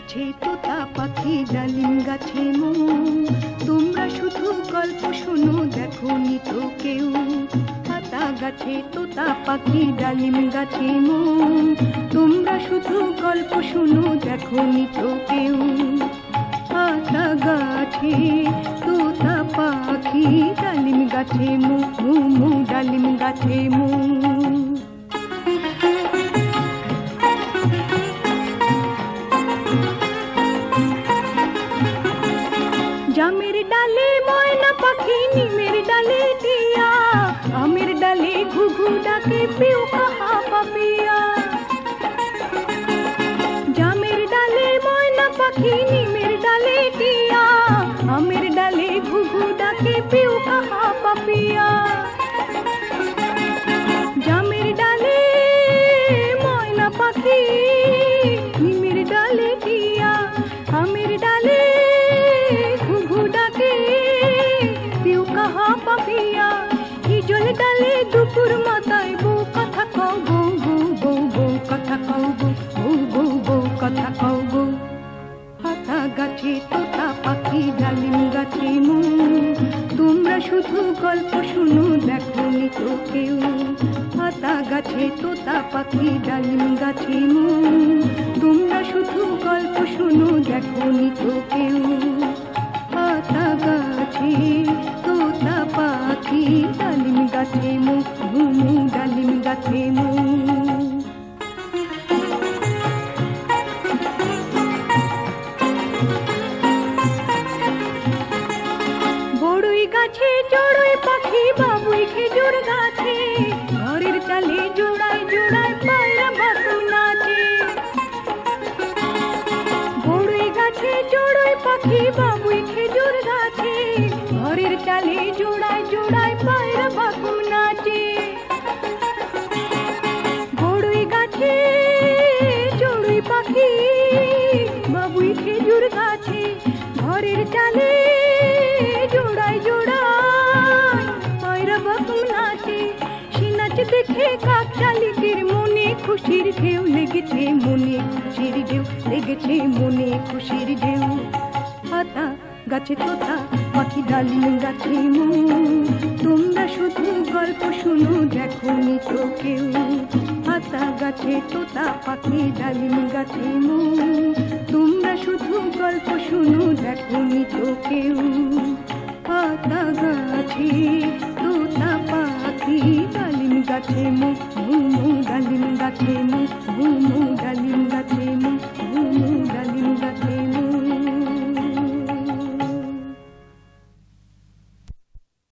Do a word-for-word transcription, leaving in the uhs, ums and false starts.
গাছে তোতা পাখি ডালিম গাছে মৌ, তোমরা শুধু গল্প শোনো দেখোনি তো কেউ। পাতা গাছে তোতা পাখি ডালিম গাছে মৌ, তোমরা শুধু গল্প শোনো দেখোনি তো কেউ। পাতা গাছে তোতা পাখি ডালিম গাছে মৌ, মৌ মৌ ডালিম গাছে মৌ। জামের ডালে ময়না পাখি নিমের ডালে টিয়া, আমের ডালে ঘুঘু ডাকে পিউ কাহা পাপিয়া। জামের ডালে ময়না পাখি নিমের ডালে টিয়া, আমের ডালে ঘুঘু ডাকে পিউ কাহা পাপিয়া। জামের ডালে ময়না পাখি নিমের ডালে টিয়া, আমের ডালে হিজল ডালে দুপুর মাতায় বউ কথা কও, বউ বউ বউ বউ কথা কও, বউ বউ বউ কথা কও বউ। পাতা গাছে তোতা পাখি ডালিম গাছে মৌ, তোমরা শুধু গল্প শুনো দেখোনি তো কেউ। পাতা গাছে তোতা পাখি ডালিম গাছে মৌ, তোমরা শুধু গল্প শুনো দেখোনি তো কেউ। পাতা গাছে তোতা পাখি ডালিম গাছে মৌ, মৌ মৌ ডালিম গাছে মৌ। বড়ই গাছে চড়ুই পাখি বাবুই খেজুর গাছে, ঘরের চালে জোড়ায় জোড়ায় পায়রা বাসু নাচে। বড়ই গাছে চড়ুই পাখি বাবুই খেজুর গাছে, ঘরের চালে জোড়ায় জোড়ায় পায়রা বাসু নাচে। বড়ই গাছে চড়ুই পাখি বাবুই খেজুর গাছে, ঘরের চালে জোড়ায় জোড়ায় পায়রা বাসু নাচে। সে নাচ দেখে কাক শালিকের মনে খুশির ঢেউ লেগেছে, মনে খুশির ঢেউ লেগেছে, মনে খুশির ঢেউ। পাতা গাছে তোতা পাখি ডালিম গাছে মৌ, তোমরা শুধু গল্প শুনো দেখোনি তো কেউ। পাতা গাছে তোতা পাখি ডালিম গাছে মৌ, তোমরা শুধু গল্প শুনো দেখোনি তো কেউ। পাতা গাছে তোতা পাখি ডালিম গাছে মৌ, মৌ মৌ ডালিম গাছে মৌ, মৌ মৌ ডালিম গাছে।